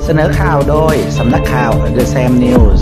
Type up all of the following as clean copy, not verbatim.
เสนอข่าวโดยสำนักข่าว The Sam News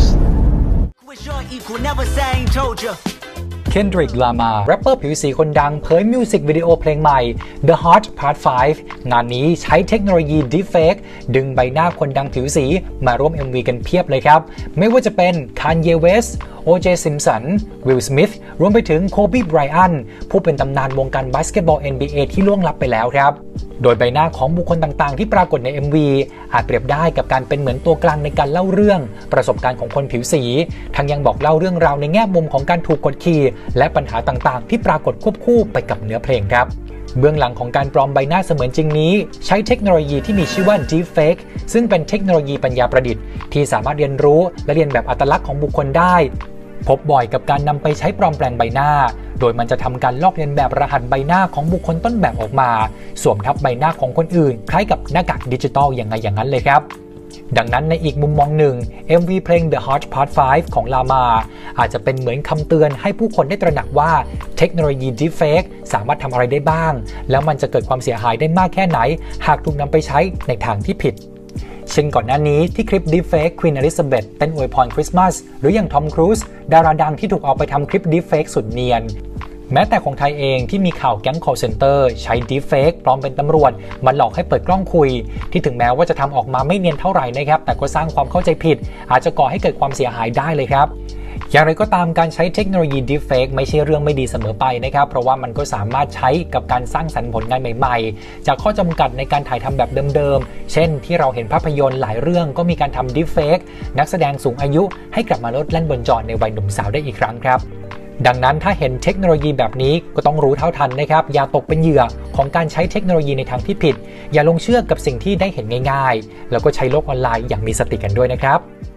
เคนดริก ลามาแรปเปอร์ผิวสีคนดังเผยมิวสิกวิดีโอเพลงใหม่ The Heart Part 5 งานนี้ใช้เทคโนโลยี Deepfake ดึงใบหน้าคนดังผิวสีมาร่วม MV กันเพียบเลยครับไม่ว่าจะเป็น Kanye West O.J. Simpson Will Smith รวมไปถึง Kobe Bryant ผู้เป็นตำนานวงการบาสเกตบอล NBA ที่ล่วงลับไปแล้วครับโดยใบหน้าของบุคคลต่างๆที่ปรากฏใน MV อาจเปรียบได้กับการเป็นเหมือนตัวกลางในการเล่าเรื่องประสบการณ์ของคนผิวสีทั้งยังบอกเล่าเรื่องราวในแง่มุมของการถูกกดขี่และปัญหาต่างๆที่ปรากฏควบคู่ไปกับเนื้อเพลงครับเบื้องหลังของการปลอมใบหน้าเสมือนจริงนี้ใช้เทคโนโลยีที่มีชื่อว่า Deepfake ซึ่งเป็นเทคโนโลยีปัญญาประดิษฐ์ที่สามารถเรียนรู้และเรียนแบบอัตลักษณ์ของบุคคลได้พบบ่อยกับการนำไปใช้ปลอมแปลงใบหน้าโดยมันจะทำการลอกเลียนแบบรหัสใบหน้าของบุคคลต้นแบบออกมาสวมทับใบหน้าของคนอื่นคล้ายกับหน้ากากดิจิทัลอย่างนั้นเลยครับดังนั้นในอีกมุมมองหนึ่ง MV เพลง The Heart Part 5 ของลามาอาจจะเป็นเหมือนคำเตือนให้ผู้คนได้ตระหนักว่าเทคโนโลยี Deepfake สามารถทำอะไรได้บ้างแล้วมันจะเกิดความเสียหายได้มากแค่ไหนหากถูกนำไปใช้ในทางที่ผิดเช่นก่อนหน้านี้ที่คลิป Deepfake Queen Elizabeth เต้นอวยพรคริสต์มาสหรืออย่างทอมครูซดาราดังที่ถูกเอาไปทำคลิป Deepfake สุดเนียนแม้แต่ของไทยเองที่มีข่าวแก๊ง call center ใช้ Deepfake ปลอมเป็นตำรวจมาหลอกให้เปิดกล้องคุยที่ถึงแม้ว่าจะทำออกมาไม่เนียนเท่าไหร่นะครับแต่ก็สร้างความเข้าใจผิดอาจจะก่อให้เกิดความเสียหายได้เลยครับอย่างไรก็ตามการใช้เทคโนโลยี Deepfake ไม่ใช่เรื่องไม่ดีเสมอไปนะครับเพราะว่ามันก็สามารถใช้กับการสร้างสรรค์ผลงานใหม่ๆจากข้อจำกัดในการถ่ายทำแบบเดิมๆเช่นที่เราเห็นภาพยนตร์หลายเรื่องก็มีการทำ Deepfake นักแสดงสูงอายุให้กลับมาโลดแล่นบนจอในวัยหนุ่มสาวได้อีกครั้งครับดังนั้นถ้าเห็นเทคโนโลยีแบบนี้ก็ต้องรู้เท่าทันนะครับอย่าตกเป็นเหยื่อของการใช้เทคโนโลยีในทางที่ผิดอย่าลงเชื่อกับสิ่งที่ได้เห็นง่ายๆแล้วก็ใช้โลกออนไลน์อย่างมีสติกันด้วยนะครับ